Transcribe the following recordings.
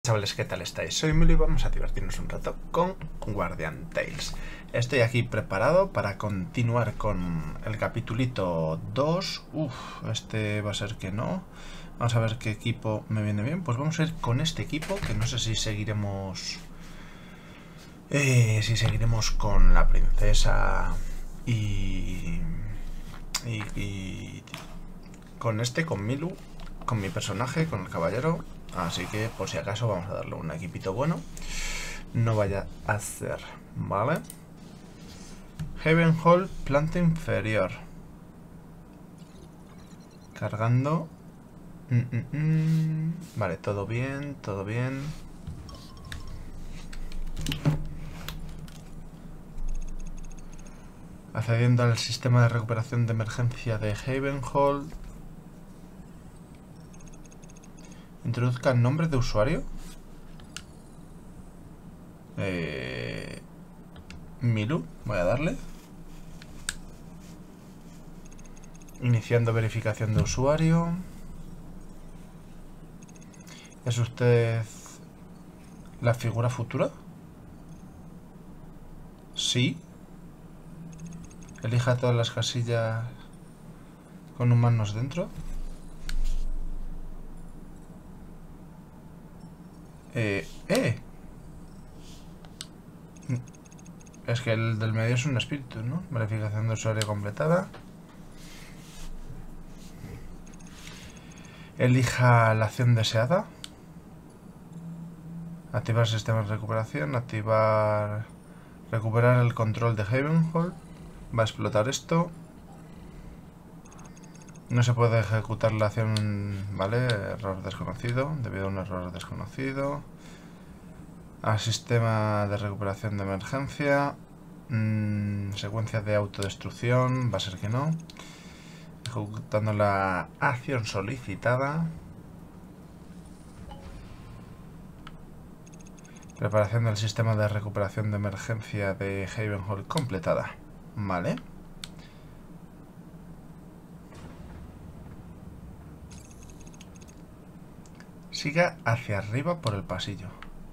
Chavales, ¿qué tal estáis? Soy Milo y vamos a divertirnos un rato con Guardian Tales. Estoy aquí preparado para continuar con el capitulito 2. Este va a ser que no. Vamos a ver qué equipo me viene bien. Pues vamos a ir con este equipo, que no sé si seguiremos... si seguiremos con la princesa y con Milu, con mi personaje, con el caballero. Así que por si acaso vamos a darle un equipito bueno. No vaya a ser, ¿vale? Haven Hall, planta inferior. Cargando. Vale, todo bien, todo bien. Accediendo al sistema de recuperación de emergencia de Haven Hall. Introduzca el nombre de usuario. Milu, voy a darle. Iniciando verificación de usuario. ¿Es usted la figura futura? Sí. Elija todas las casillas con humanos dentro. Es que el del medio es un espíritu, ¿no? Verificación de usuario completada. Elija la acción deseada. Activar sistema de recuperación. Activar... Recuperar el control de Havenhall. Va a explotar esto. No se puede ejecutar la acción... Vale, error desconocido. Debido a un error desconocido. Al sistema de recuperación de emergencia. Secuencia de autodestrucción. Va a ser que no. Ejecutando la acción solicitada. Preparación del sistema de recuperación de emergencia de Havenhall completada. Vale. Siga hacia arriba por el pasillo.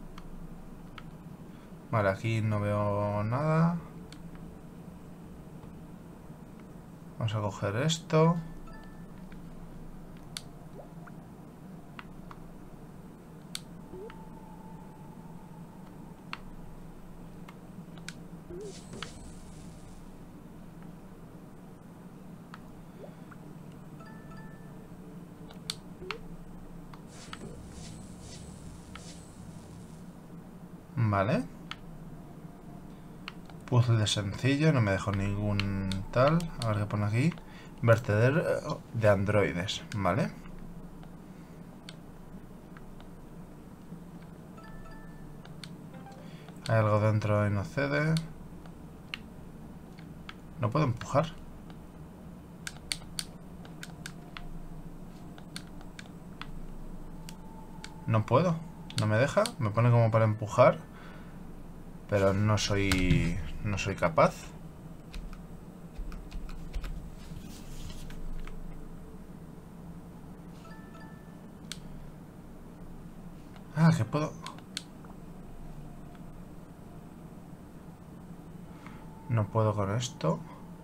Vale, aquí no veo nada. Vamos a coger esto. Vale. Puzzle sencillo, no me dejo ningún tal. A ver qué pone aquí. Vertedero de androides, vale. Hay algo dentro y no cede. No puedo empujar. No puedo. No me deja. Me pone como para empujar. Pero no soy capaz. Ah, que puedo... No puedo con esto.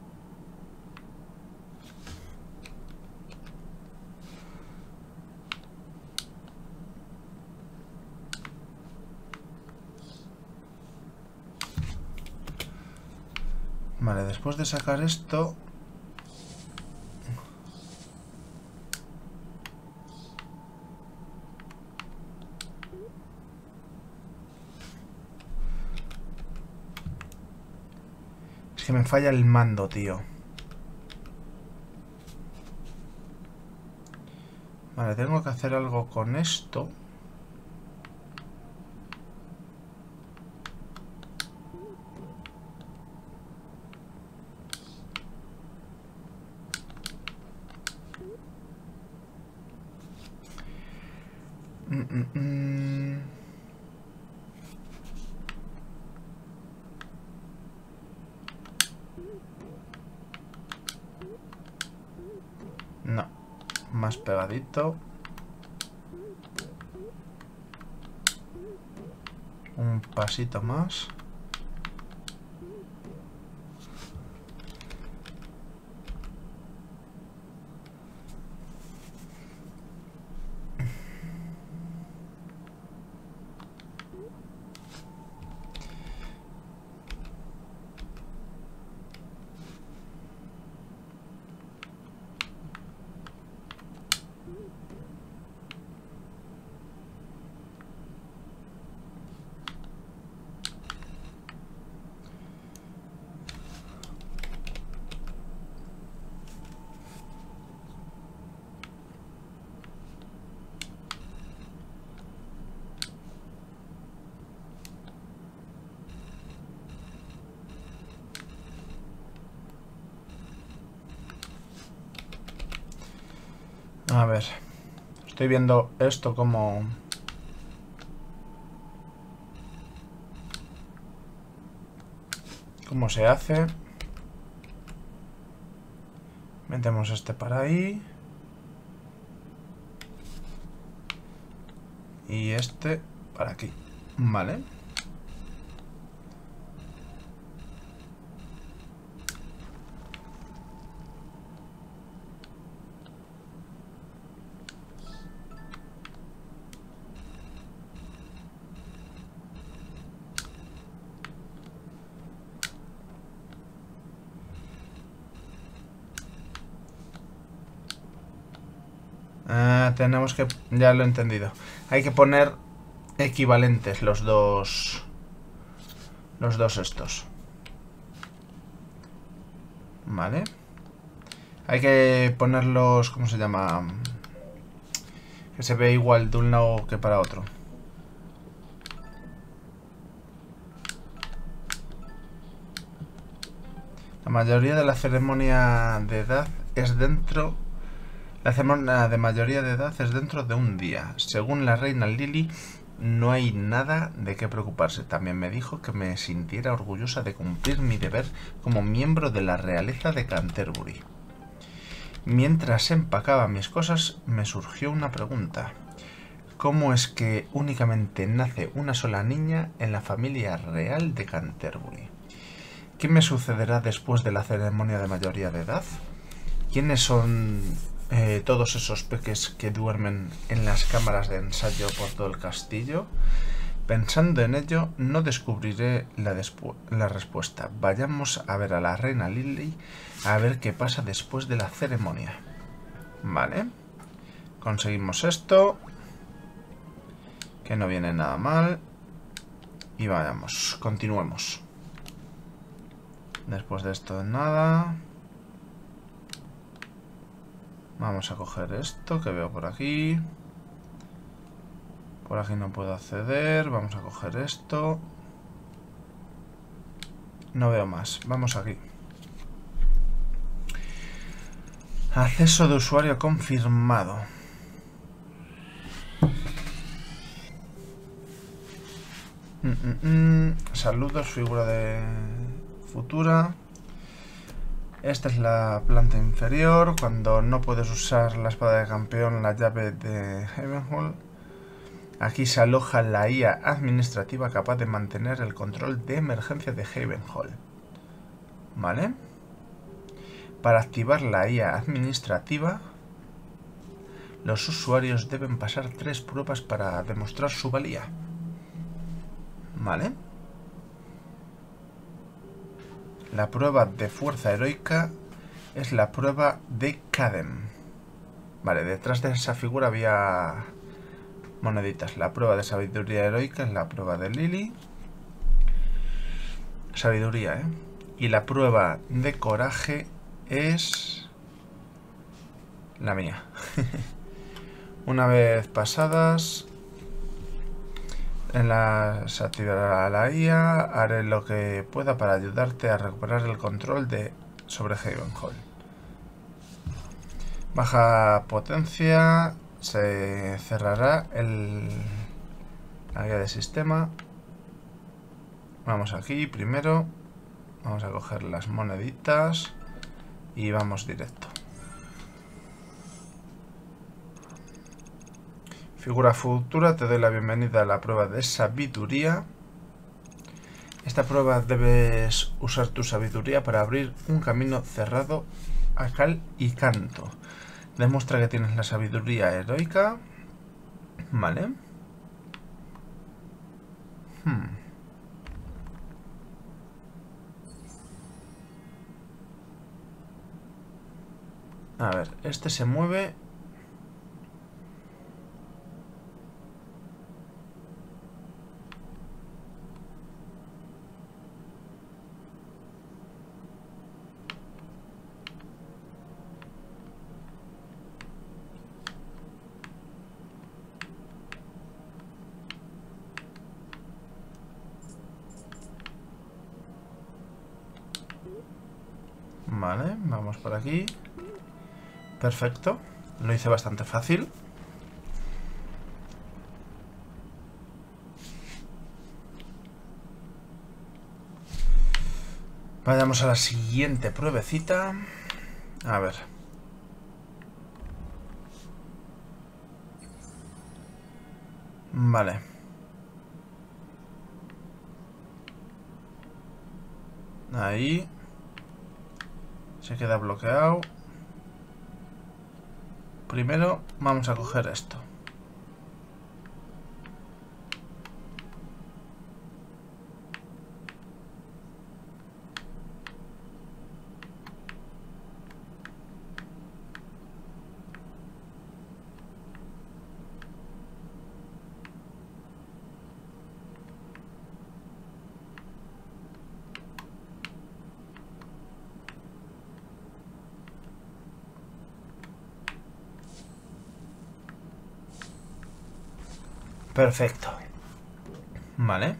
Vale, después de sacar esto... Es que me falla el mando, tío. Vale, tengo que hacer algo con esto. No. Más pegadito. Un pasito más. A ver, estoy viendo esto como... ¿Cómo se hace? Metemos este para ahí. Y este para aquí. Vale. Tenemos que... Ya lo he entendido. Hay que poner equivalentes los dos estos. Vale. Hay que ponerlos... ¿Cómo se llama? Que se ve igual de un lado que para otro. La mayoría de la ceremonia de edad es dentro... La ceremonia de mayoría de edad es dentro de un día. Según la reina Lily, no hay nada de qué preocuparse. También me dijo que me sintiera orgullosa de cumplir mi deber como miembro de la realeza de Canterbury. Mientras empacaba mis cosas, me surgió una pregunta. ¿Cómo es que únicamente nace una sola niña en la familia real de Canterbury? ¿Qué me sucederá después de la ceremonia de mayoría de edad? ¿Quiénes son todos esos peques que duermen en las cámaras de ensayo por todo el castillo? Pensando en ello, no descubriré la respuesta. Vayamos a ver a la reina Lily a ver qué pasa después de la ceremonia. Vale. Conseguimos esto. Que no viene nada mal. Y vayamos, continuemos. Después de esto nada. Vamos a coger esto que veo por aquí. Por aquí no puedo acceder. Vamos a coger esto. No veo más. Vamos aquí. Acceso de usuario confirmado. Saludos, figura de futura. Esta es la planta inferior. Cuando no puedes usar la espada de campeón, la llave de Havenhall. Aquí se aloja la IA administrativa capaz de mantener el control de emergencia de Havenhall. ¿Vale? Para activar la IA administrativa, los usuarios deben pasar 3 pruebas para demostrar su valía. ¿Vale? La prueba de fuerza heroica es la prueba de Cadem. Vale, detrás de esa figura había moneditas. La prueba de sabiduría heroica es la prueba de Lily. Sabiduría, ¿eh? Y la prueba de coraje es la mía. Una vez pasadas, en las activará la IA, haré lo que pueda para ayudarte a recuperar el control sobre Havenhall. Baja potencia, se cerrará la guía de sistema. Vamos aquí primero, vamos a coger las moneditas y vamos directo. Figura futura, te doy la bienvenida a la prueba de sabiduría. Esta prueba debes usar tu sabiduría para abrir un camino cerrado a cal y canto. Demuestra que tienes la sabiduría heroica. Vale. A ver, este se mueve. Vale, vamos por aquí. Perfecto. Lo hice bastante fácil. Vayamos a la siguiente pruebecita. A ver. Vale. Ahí. Se queda bloqueado. Primero vamos a coger esto. Perfecto. Vale.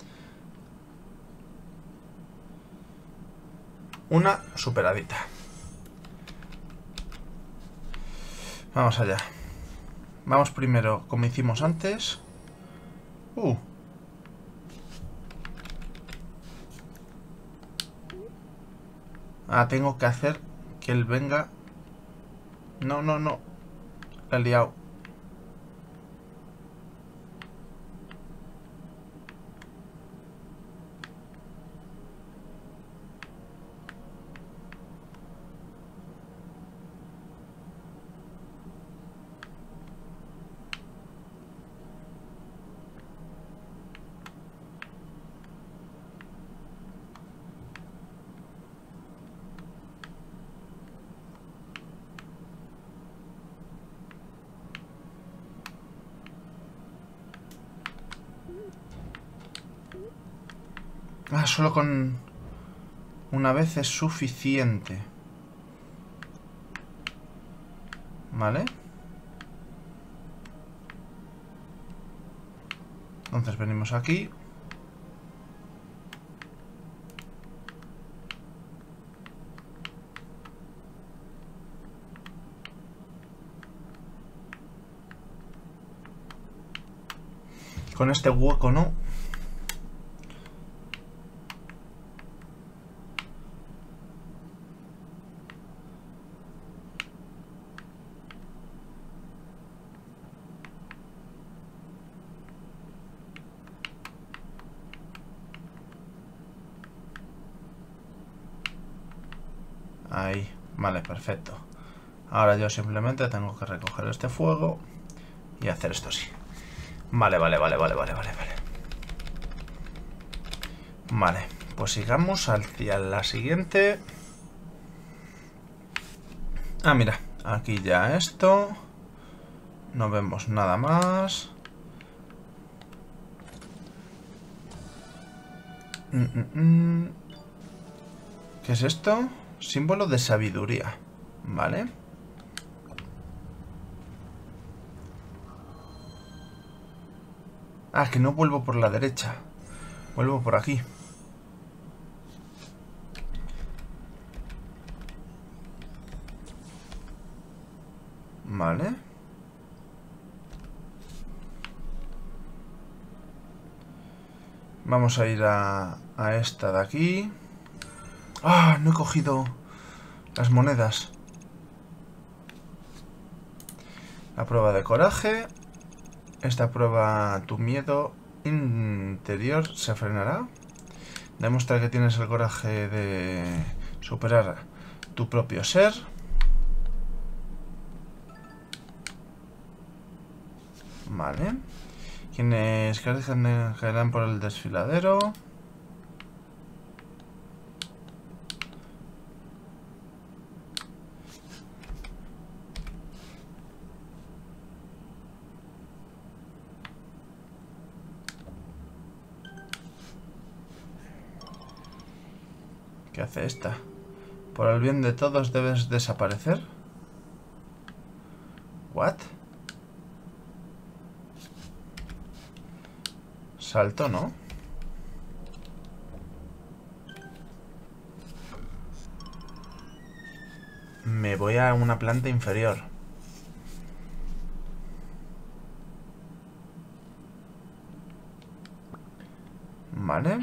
Una superadita. Vamos allá. Vamos primero, como hicimos antes. Tengo que hacer que él venga. No. La he liado. Solo con una vez es suficiente. Vale. Entonces venimos aquí. Con este hueco no. Ahí, vale, perfecto. Ahora yo simplemente tengo que recoger este fuego y hacer esto así. Vale. Vale, pues sigamos hacia la siguiente. Mira, aquí ya esto. No vemos nada más. ¿Qué es esto? Símbolo de sabiduría. Vale. Que no vuelvo por la derecha. Vuelvo por aquí. Vale. Vamos a ir a esta de aquí. No he cogido las monedas. La prueba de coraje. Esta prueba, tu miedo interior se frenará. Demuestra que tienes el coraje de superar tu propio ser. Vale. Quienes caerán por el desfiladero. ¿Qué hace esta? Por el bien de todos debes desaparecer. ¿What? Salto, ¿no? Me voy a una planta inferior. Vale.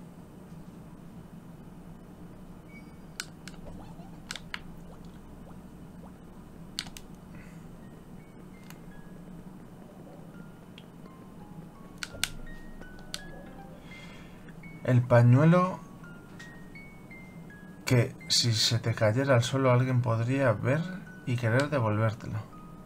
El pañuelo que si se te cayera al suelo alguien podría ver y querer devolvértelo.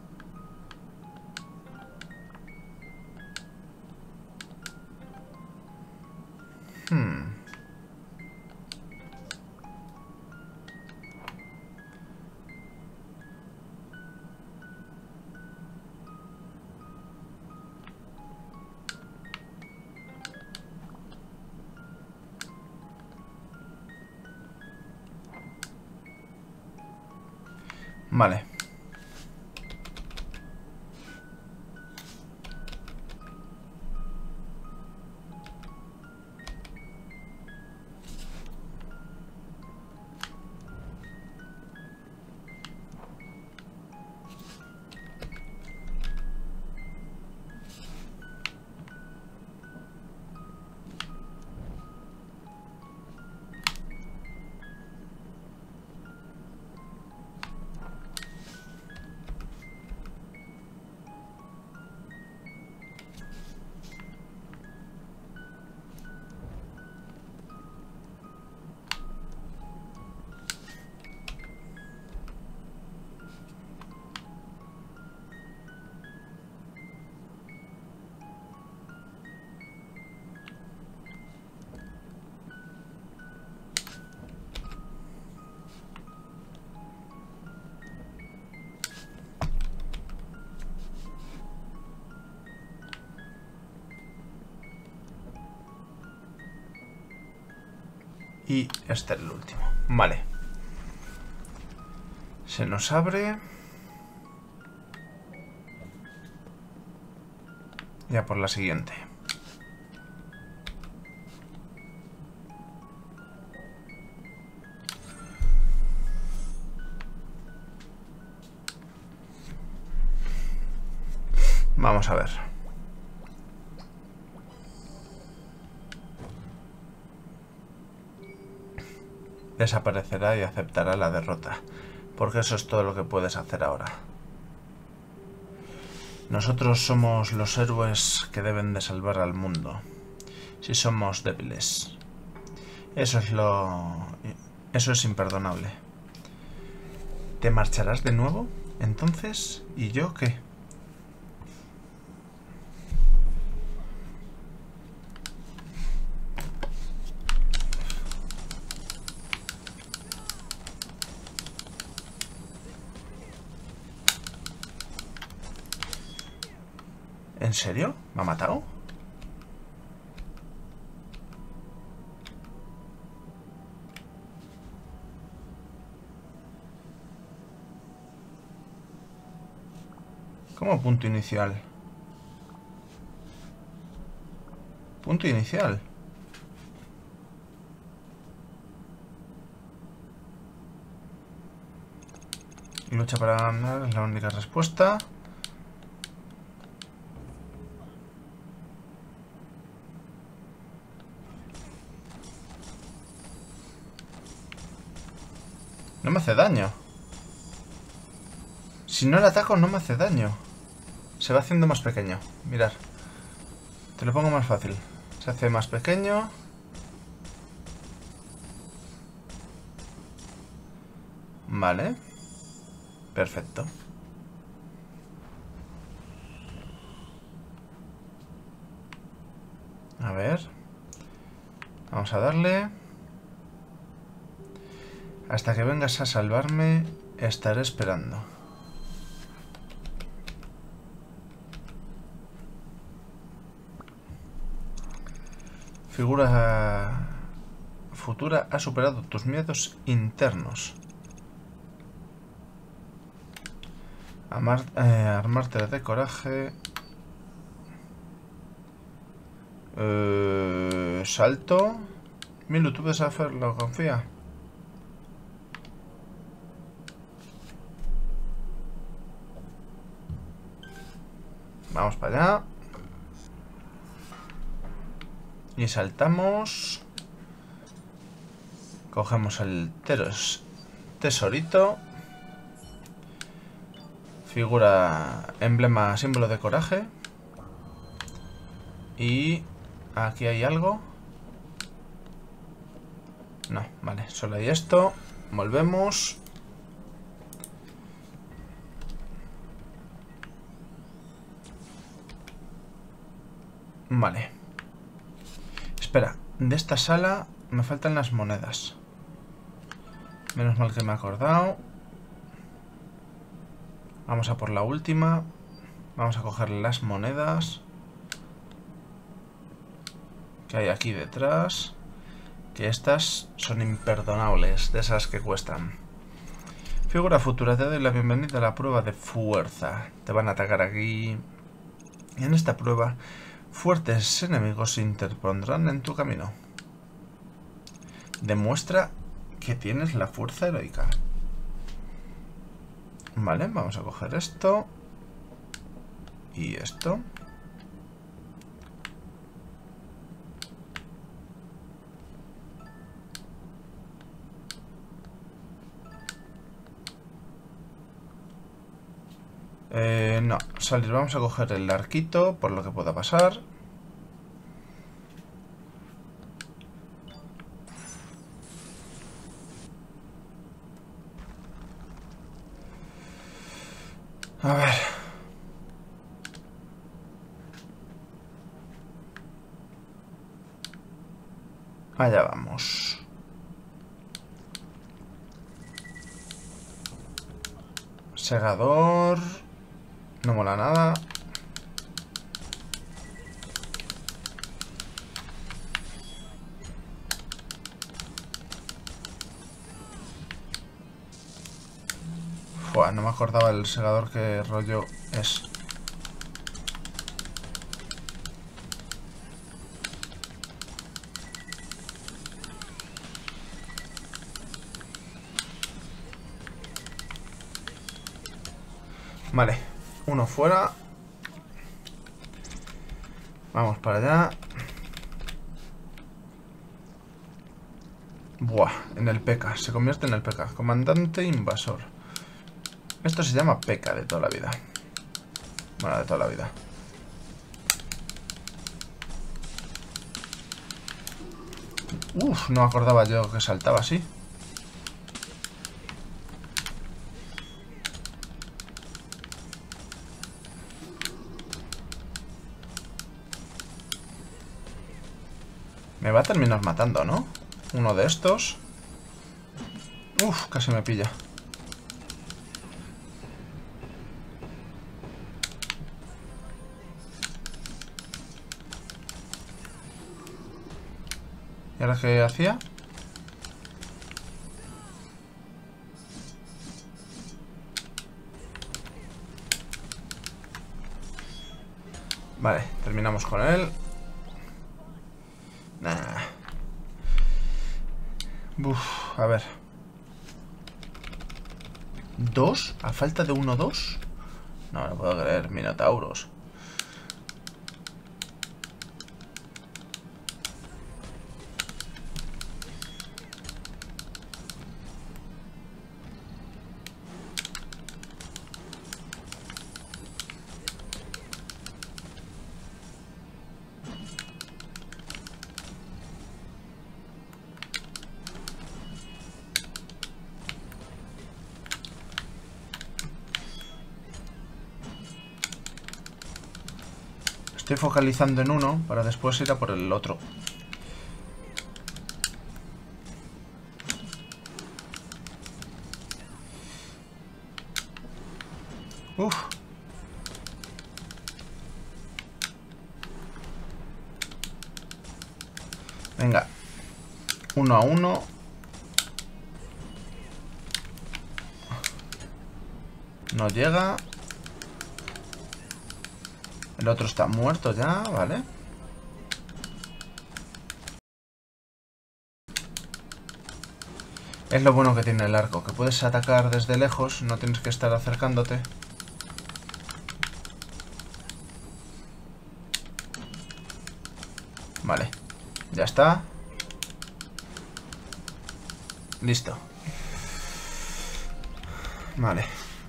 Vale. Y este es el último. Vale. Se nos abre. Ya por la siguiente. Vamos a ver. Desaparecerá y aceptará la derrota, porque eso es todo lo que puedes hacer ahora. Nosotros somos los héroes que deben de salvar al mundo, si somos débiles. Eso es imperdonable. ¿Te marcharás de nuevo? Entonces, ¿y yo qué? ¿En serio? ¿Me ha matado? ¿Cómo punto inicial? Punto inicial. Lucha para ganar es la única respuesta. No me hace daño. Si no le ataco, no me hace daño. Se va haciendo más pequeño. Mirad. Te lo pongo más fácil. Se hace más pequeño. Vale. Perfecto. A ver. Vamos a darle. Hasta que vengas a salvarme, estaré esperando. Figura futura ha superado tus miedos internos. Armarte de coraje. Salto. Milu, tú ves a hacerlo, confía. Vamos para allá. Y saltamos. Cogemos el tesorito. Figura, emblema, símbolo de coraje. Y aquí hay algo. No, vale, solo hay esto. Volvemos. Vale. Espera, de esta sala me faltan las monedas. Menos mal que me he acordado. Vamos a por la última. Vamos a coger las monedas que hay aquí detrás. Que estas son imperdonables, de esas que cuestan. Figura futura, te doy la bienvenida a la prueba de fuerza. Te van a atacar aquí. En esta prueba, fuertes enemigos se interpondrán en tu camino. Demuestra que tienes la fuerza heroica. Vale, vamos a coger esto. Y esto. No, salir, vamos a coger el arquito por lo que pueda pasar. A ver. Allá vamos. Segador. No mola nada. Fua, no me acordaba el segador qué rollo es. Vale, uno fuera. Vamos para allá. Buah, en el P.E.K.K.A. Se convierte en el P.E.K.K.A. Comandante invasor. Esto se llama P.E.K.K.A. de toda la vida. Bueno, de toda la vida. Uf, no me acordaba yo que saltaba así. Me va a terminar matando, ¿no? Uno de estos. Uf, casi me pilla. ¿Y ahora qué hacía? Vale, terminamos con él. Nah. Uf, a ver. ¿Dos? ¿A falta de uno, dos? No me lo puedo creer, minotauros. Estoy focalizando en uno para después ir a por el otro. Uf. Venga. 1 a 1. No llega. El otro está muerto ya, ¿vale? Es lo bueno que tiene el arco, que puedes atacar desde lejos, no tienes que estar acercándote. Vale, ya está. Listo. Vale.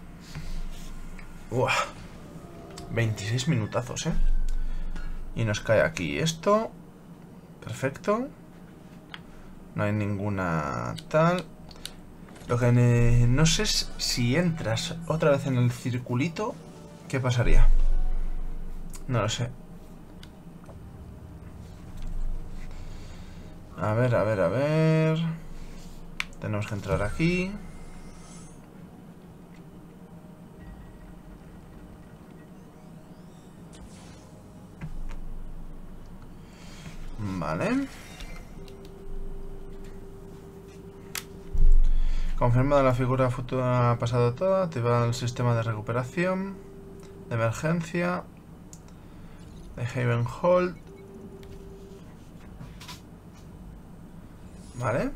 Uah. 26 minutazos, ¿eh? Y nos cae aquí esto. Perfecto. No hay ninguna tal. Lo que no sé es si entras otra vez en el circulito, ¿qué pasaría? No lo sé. A ver, a ver, a ver. Tenemos que entrar aquí. Vale. Confirmada la figura futura pasado toda. Activar el sistema de recuperación. De emergencia. De Haven Hold. Vale.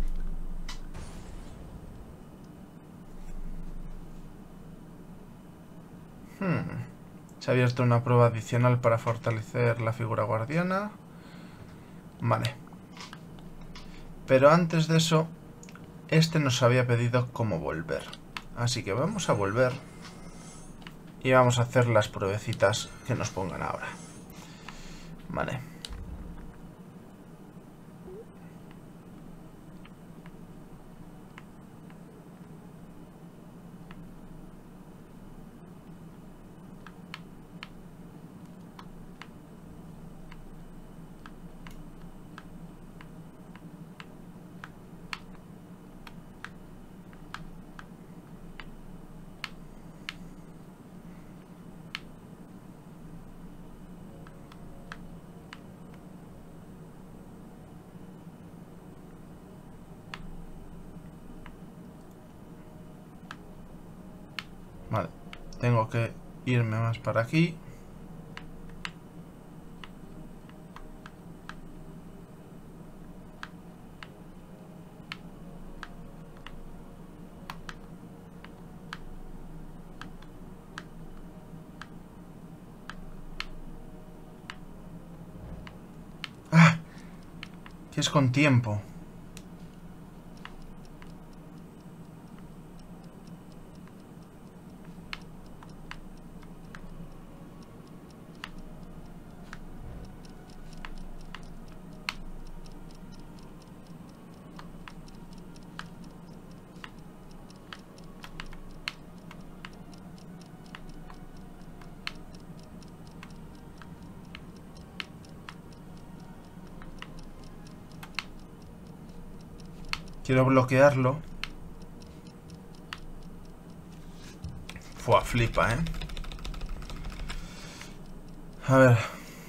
Se ha abierto una prueba adicional para fortalecer la figura guardiana. Vale. Pero antes de eso, este nos había pedido cómo volver. Así que vamos a volver. Y vamos a hacer las pruebecitas que nos pongan ahora. Vale. Vale. Tengo que irme más para aquí. ¡Ah! Que es con tiempo. Quiero bloquearlo. Fua, flipa, ¿eh? A ver.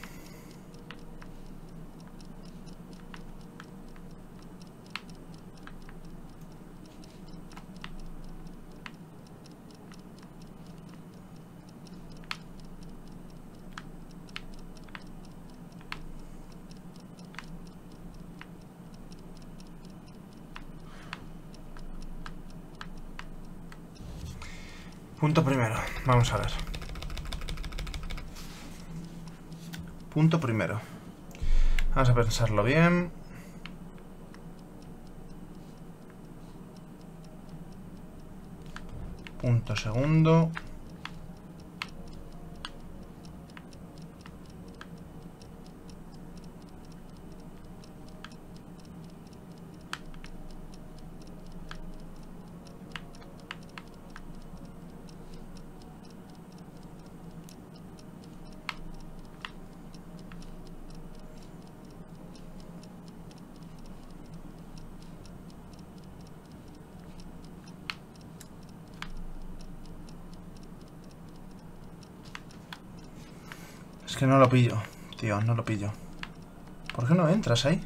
Punto primero. Vamos a ver. Punto primero. Vamos a pensarlo bien. Punto segundo. Es que no lo pillo, tío, no lo pillo. ¿Por qué no entras ahí?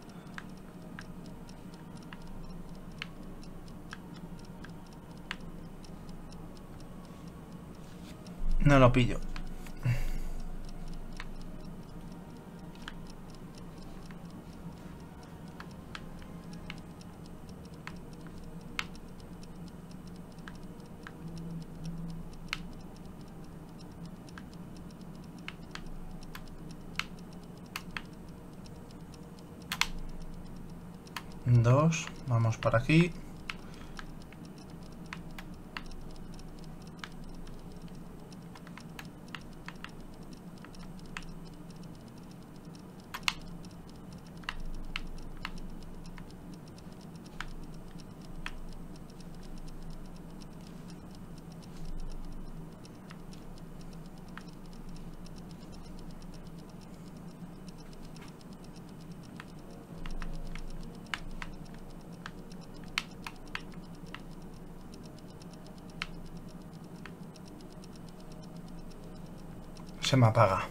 No lo pillo. Dos, vamos para aquí. Se me apaga.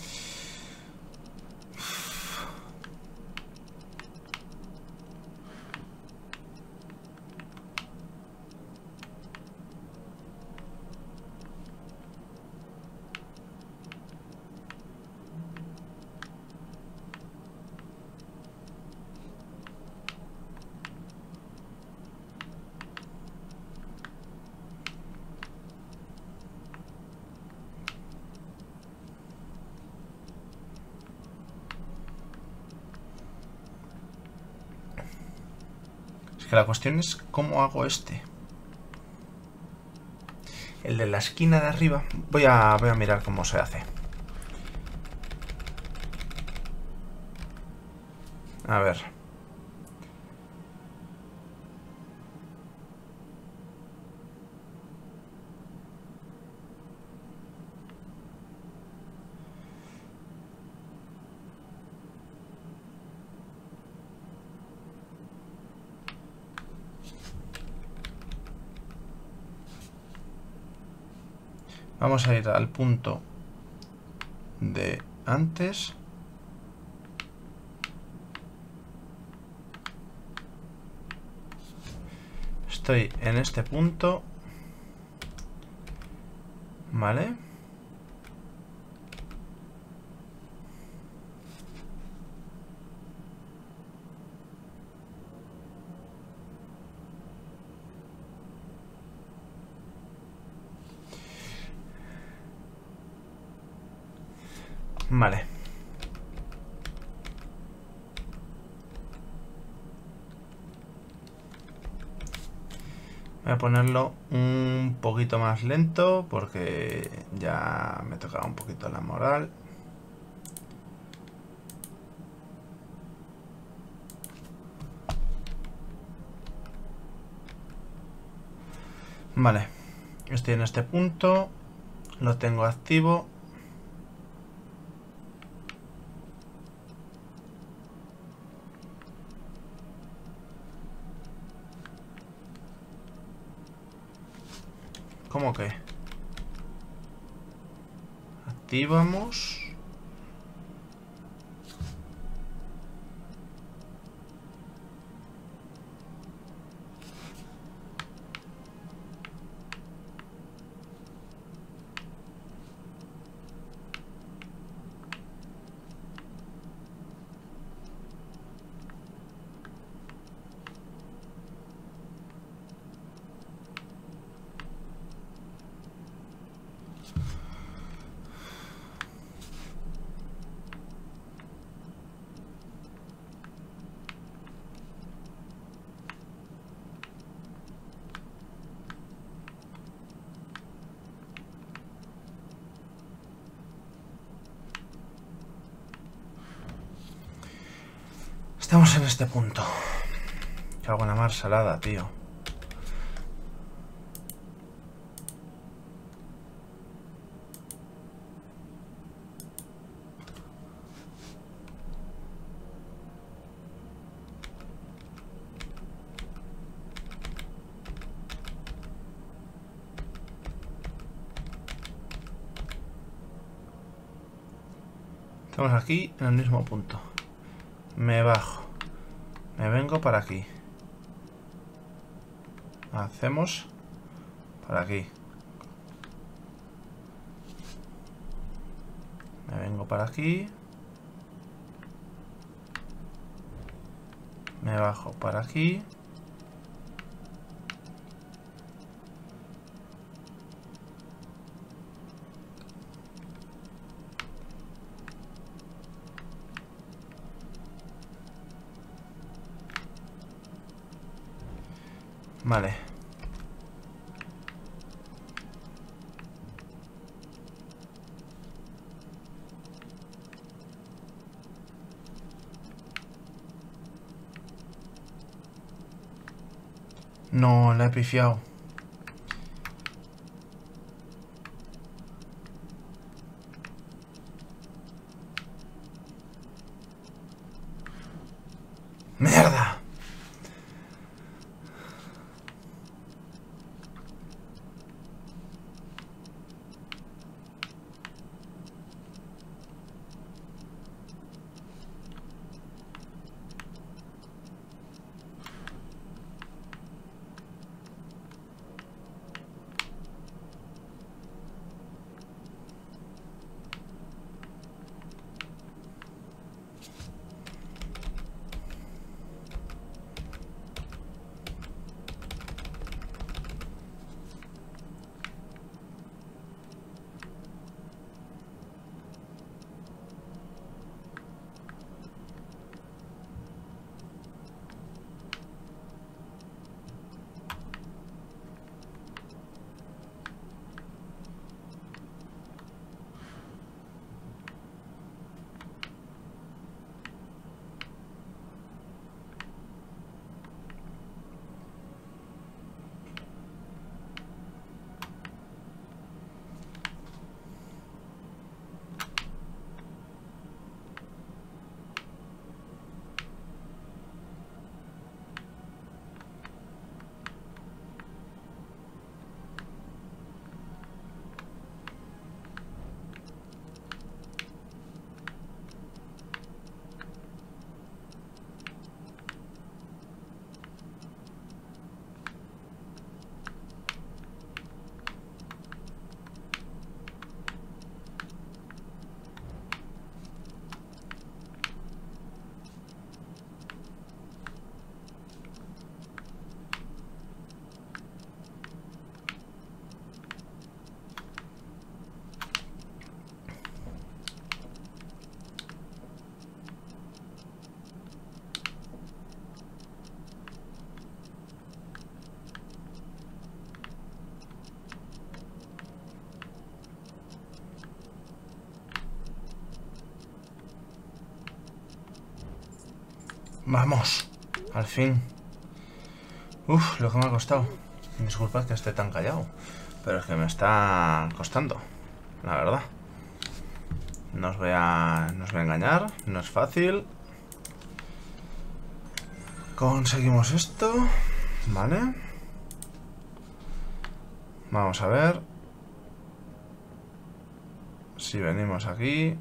Es que la cuestión es cómo hago este. El de la esquina de arriba. Voy a mirar cómo se hace. A ver. Vamos a ir al punto de antes. Estoy en este punto. Vale. Vale. Voy a ponerlo un poquito más lento porque ya me toca un poquito la moral. Vale. Estoy en este punto. Lo tengo activo. ¿Cómo que? Activamos. Estamos en este punto. Que hago una mar salada, tío. Estamos aquí en el mismo punto. Me bajo. Me vengo para aquí. Hacemos para aquí. Me vengo para aquí. Me bajo para aquí. Vale. No, la he pifiado. ¡Mierda! Vamos, al fin. Uf, lo que me ha costado. Disculpad que esté tan callado, pero es que me está costando, la verdad. No os voy a engañar, no es fácil. Conseguimos esto, vale. Vamos a ver si venimos aquí.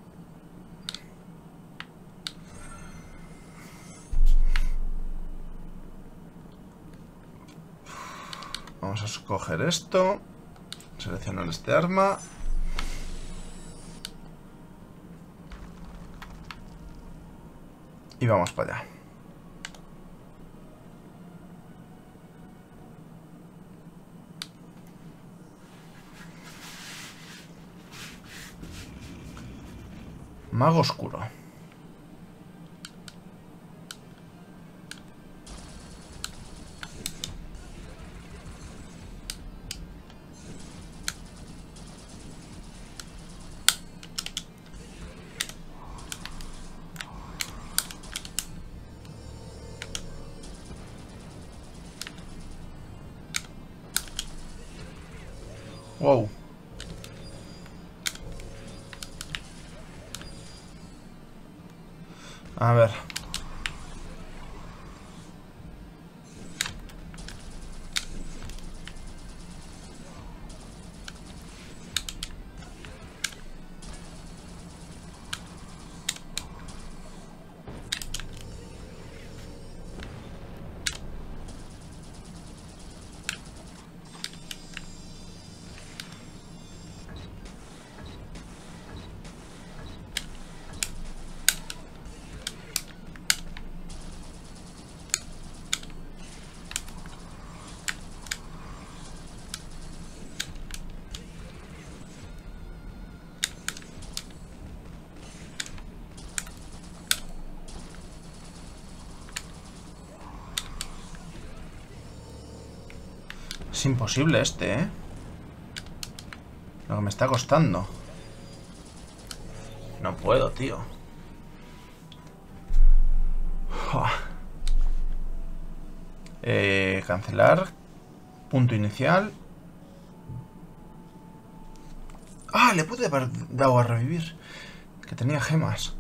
Vamos a escoger esto. Seleccionar este arma. Y vamos para allá. Mago oscuro. Wow. A ver. Es imposible este, ¿eh? Lo que me está costando. No puedo, tío. Cancelar. Punto inicial. Ah, le pude haber dado a revivir. Que tenía gemas.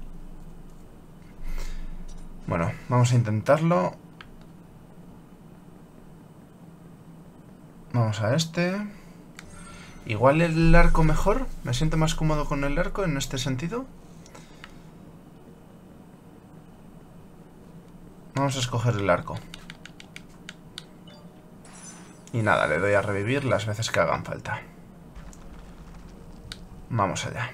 Bueno, vamos a intentarlo. Vamos a este. Igual el arco mejor. Me siento más cómodo con el arco en este sentido. Vamos a escoger el arco. Y nada, le doy a revivir las veces que hagan falta. Vamos allá.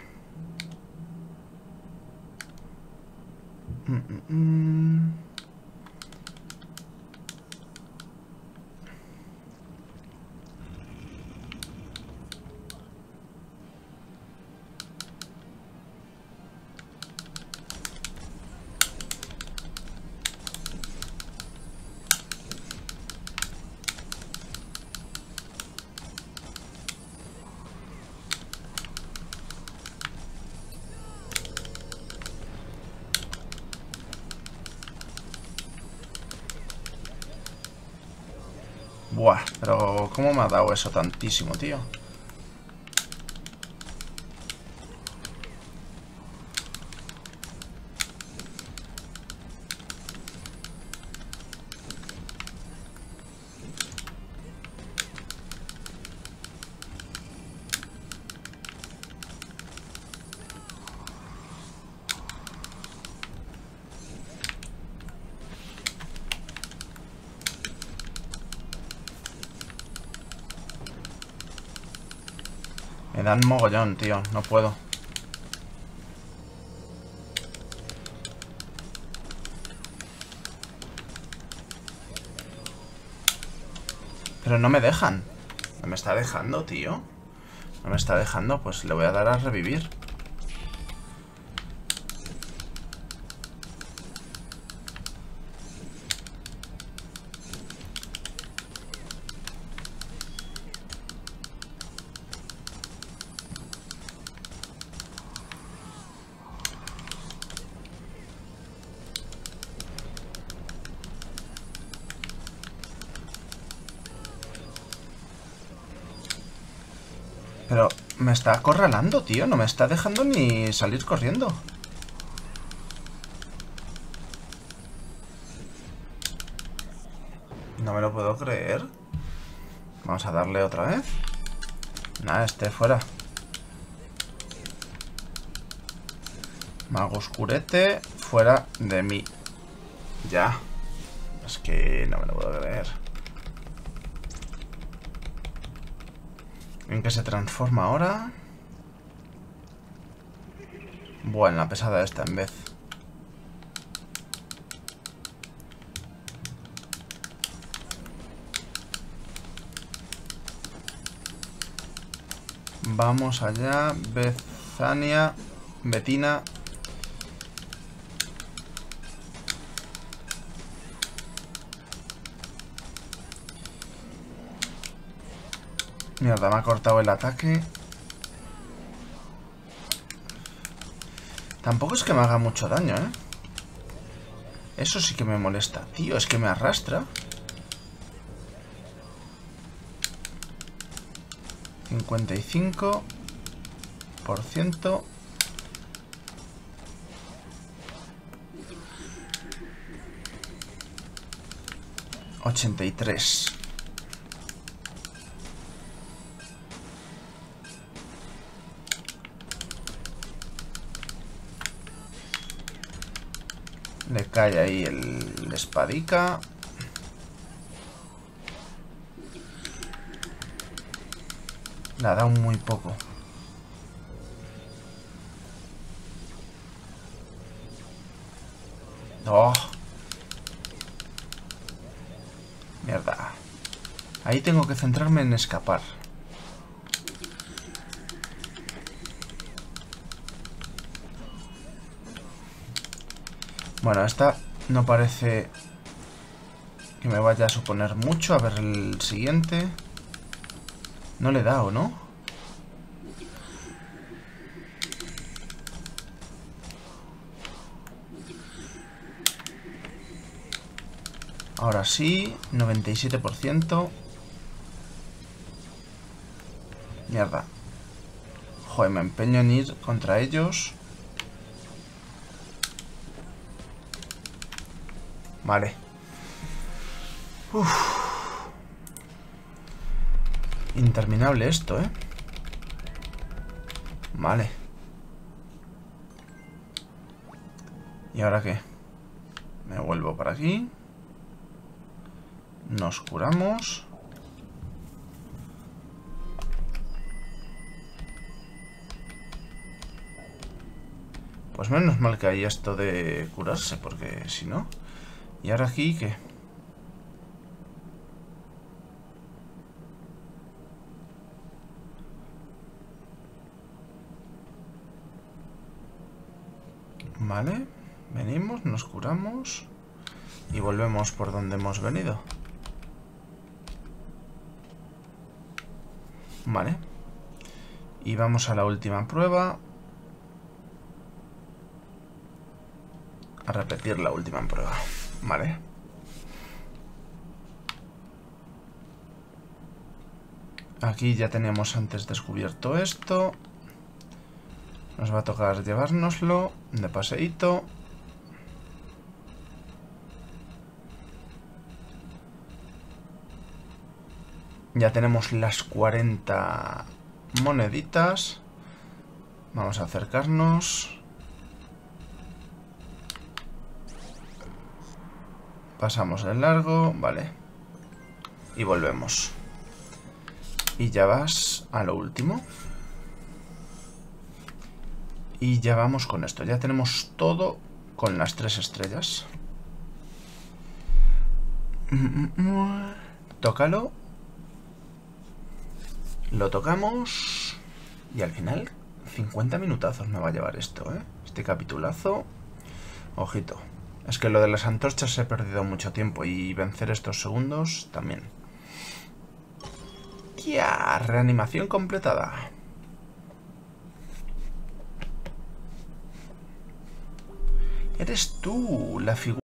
Buah, pero ¿cómo me ha dado eso tantísimo, tío? Me dan mogollón, tío. No puedo. Pero no me dejan. No me está dejando, tío. No me está dejando. Pues le voy a dar a revivir. Pero me está acorralando, tío. No me está dejando ni salir corriendo. No me lo puedo creer. Vamos a darle otra vez. Nada, este fuera. Mago oscurete, fuera de mí. Ya. Es que no me lo puedo creer. ¿En qué se transforma ahora? Bueno, la pesada esta en vez. Vamos allá. Bethania. Betina. Mierda, me ha cortado el ataque. Tampoco es que me haga mucho daño, ¿eh? Eso sí que me molesta. Tío, es que me arrastra. 55%. 83. Le cae ahí el espadica. Le ha dado muy poco. ¡Oh! Mierda. Ahí tengo que centrarme en escapar. Bueno, esta no parece que me vaya a suponer mucho. A ver el siguiente. No le he dado, ¿no? Ahora sí, 97%. Mierda. Joder, me empeño en ir contra ellos. Vale. Uf. Interminable esto, ¿eh? Vale. ¿Y ahora qué? Me vuelvo para aquí. Nos curamos. Pues menos mal que hay esto de curarse, porque si no... ¿Y ahora aquí qué? Vale, venimos, nos curamos y volvemos por donde hemos venido. Vale. Y vamos a la última prueba. A repetir la última prueba. Vale. Aquí ya teníamos antes descubierto esto. Nos va a tocar llevárnoslo de paseíto. Ya tenemos las 40 moneditas. Vamos a acercarnos. Pasamos de largo, vale. Y volvemos. Y ya vas a lo último. Y ya vamos con esto. Ya tenemos todo con las 3 estrellas. Tócalo. Lo tocamos. Y al final 50 minutazos me va a llevar esto, ¿eh? Este capitulazo. Ojito. Es que lo de las antorchas he perdido mucho tiempo. Y vencer estos segundos también. ¡Ya! Reanimación completada. Eres tú, la figura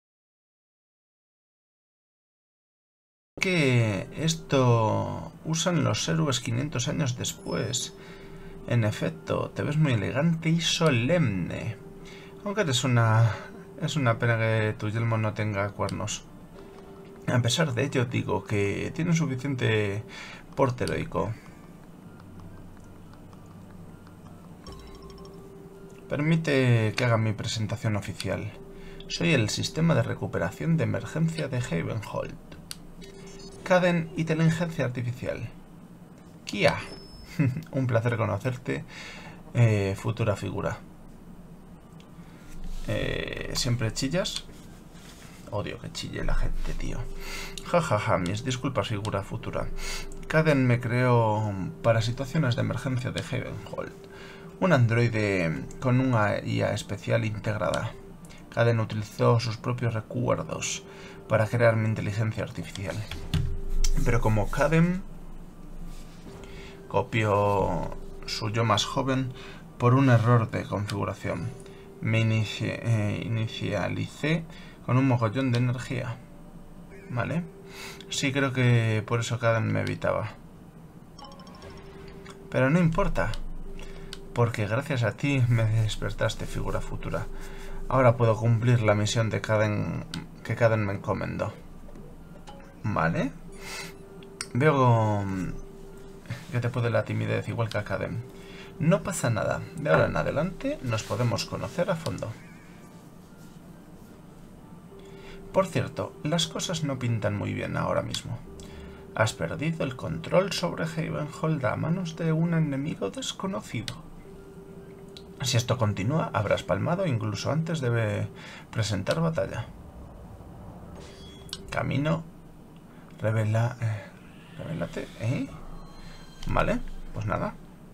que esto usan los héroes 500 años después. En efecto, te ves muy elegante y solemne. Aunque es una pena que tu yelmo no tenga cuernos. A pesar de ello, digo que tiene suficiente porte heroico. Permite que haga mi presentación oficial. Soy el sistema de recuperación de emergencia de Havenhold. Caden Inteligencia Artificial. Kia. Un placer conocerte, futura figura. ¿Siempre chillas? Odio que chille la gente, tío. Jajaja, mis disculpas, figura futura. Caden me creó para situaciones de emergencia de Havenhold. Un androide con una IA especial integrada. Caden utilizó sus propios recuerdos para crear mi inteligencia artificial. Pero como Caden copió su yo más joven por un error de configuración, me inicialicé con un mogollón de energía. ¿Vale? Sí, creo que por eso Caden me evitaba. Pero no importa. Porque gracias a ti me despertaste, figura futura. Ahora puedo cumplir la misión de que Caden me encomendó. Vale. Veo que te puede la timidez igual que a Caden. No pasa nada. De ahora en adelante nos podemos conocer a fondo. Por cierto, las cosas no pintan muy bien ahora mismo. Has perdido el control sobre Havenhold a manos de un enemigo desconocido. Si esto continúa, habrás palmado incluso antes de presentar batalla. Camino. Revélate, ¿eh? Vale, pues nada.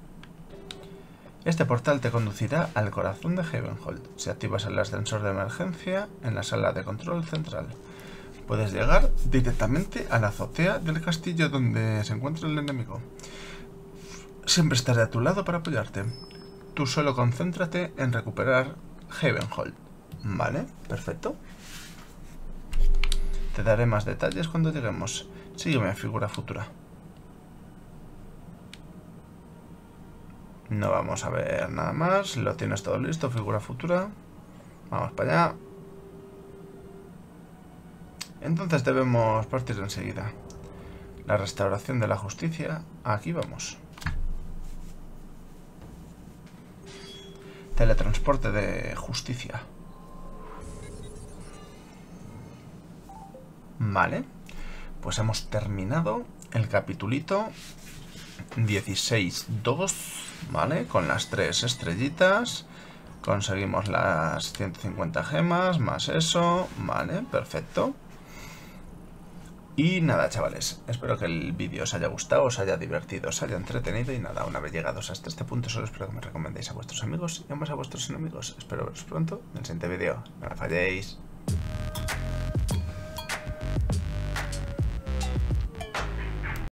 Este portal te conducirá al corazón de Havenhold. Si activas el ascensor de emergencia en la sala de control central, puedes llegar directamente a la azotea del castillo donde se encuentra el enemigo. siempre estaré a tu lado para apoyarte. Tú solo concéntrate en recuperar Havenhold. Vale, perfecto. Te daré más detalles cuando lleguemos. Sígueme a figura futura. No vamos a ver nada más. Lo tienes todo listo, figura futura. Vamos para allá. Entonces debemos partir enseguida. La restauración de la justicia. Aquí vamos. Teletransporte de justicia. Vale. Pues hemos terminado el capitulito 16.2, ¿vale? Con las 3 estrellitas. Conseguimos las 150 gemas, más eso. Vale, perfecto. Y nada, chavales, espero que el vídeo os haya gustado, os haya divertido, os haya entretenido. Y nada, una vez llegados hasta este punto, solo espero que me recomendéis a vuestros amigos y ambos a vuestros enemigos. Espero veros pronto en el siguiente vídeo. No me falléis.